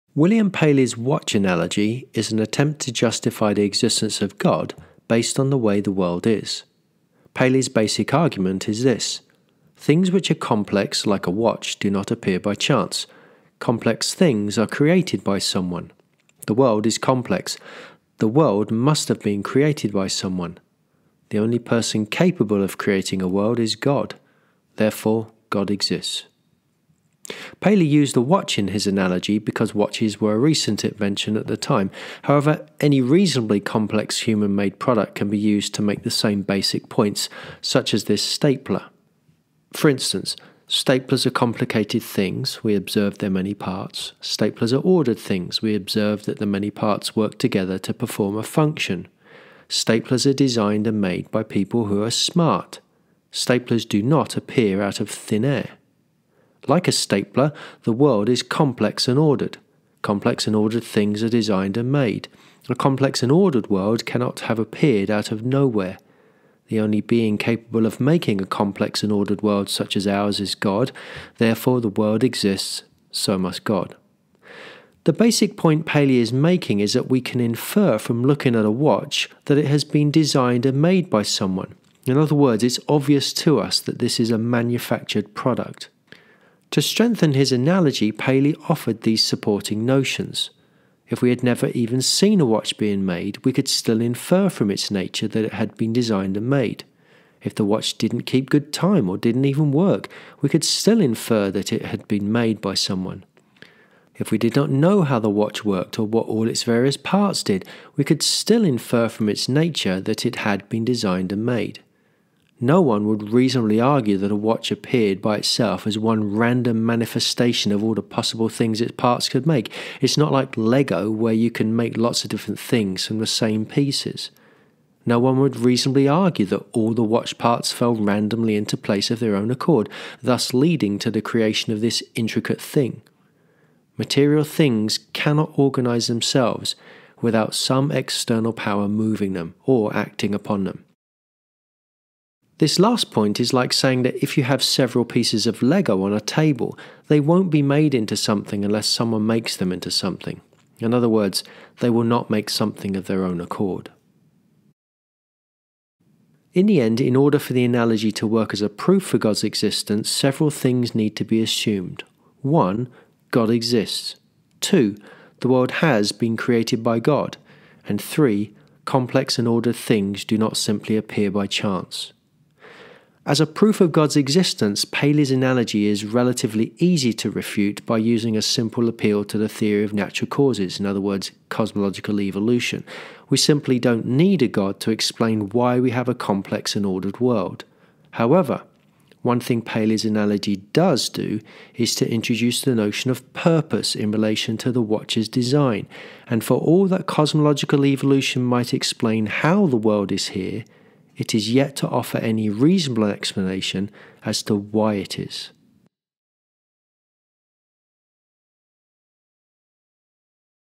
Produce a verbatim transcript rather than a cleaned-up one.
William Paley's watch analogy is an attempt to justify the existence of God based on the way the world is. Paley's basic argument is this: things which are complex, like a watch, do not appear by chance. Complex things are created by someone. The world is complex. The world must have been created by someone. The only person capable of creating a world is God. Therefore, God exists. Paley used the watch in his analogy because watches were a recent invention at the time. However, any reasonably complex human-made product can be used to make the same basic points, such as this stapler. For instance, staplers are complicated things. We observe their many parts. Staplers are ordered things. We observe that the many parts work together to perform a function. Staplers are designed and made by people who are smart. Staplers do not appear out of thin air. Like a stapler, the world is complex and ordered. Complex and ordered things are designed and made. A complex and ordered world cannot have appeared out of nowhere. The only being capable of making a complex and ordered world such as ours is God. Therefore, the world exists, so must God. The basic point Paley is making is that we can infer from looking at a watch that it has been designed and made by someone. In other words, it's obvious to us that this is a manufactured product. To strengthen his analogy, Paley offered these supporting notions. If we had never even seen a watch being made, we could still infer from its nature that it had been designed and made. If the watch didn't keep good time or didn't even work, we could still infer that it had been made by someone. If we did not know how the watch worked or what all its various parts did, we could still infer from its nature that it had been designed and made. No one would reasonably argue that a watch appeared by itself as one random manifestation of all the possible things its parts could make. It's not like Lego, where you can make lots of different things from the same pieces. No one would reasonably argue that all the watch parts fell randomly into place of their own accord, thus leading to the creation of this intricate thing. Material things cannot organize themselves without some external power moving them or acting upon them. This last point is like saying that if you have several pieces of Lego on a table, they won't be made into something unless someone makes them into something. In other words, they will not make something of their own accord. In the end, in order for the analogy to work as a proof for God's existence, several things need to be assumed. One, God exists. Two, the world has been created by God. And three, complex and ordered things do not simply appear by chance. As a proof of God's existence, Paley's analogy is relatively easy to refute by using a simple appeal to the theory of natural causes, in other words, cosmological evolution. We simply don't need a God to explain why we have a complex and ordered world. However, one thing Paley's analogy does do is to introduce the notion of purpose in relation to the watch's design, and for all that cosmological evolution might explain how the world is here, it is yet to offer any reasonable explanation as to why it is.